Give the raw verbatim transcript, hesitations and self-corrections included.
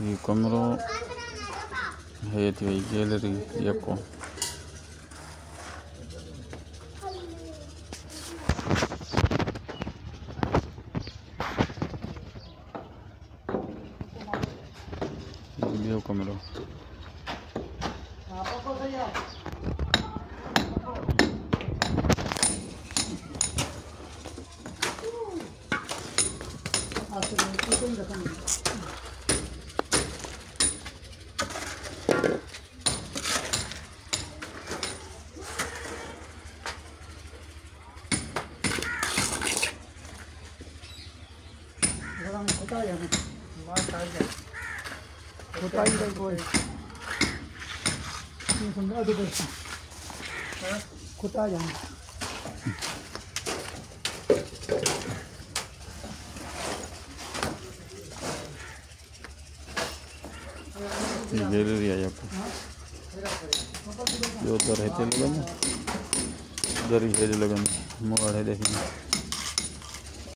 ये कमरो है थी गैलरी यको ॿियो कमरो गैलरी है जो तो रहते लगन दरी है लगन मोड़ है देखिए।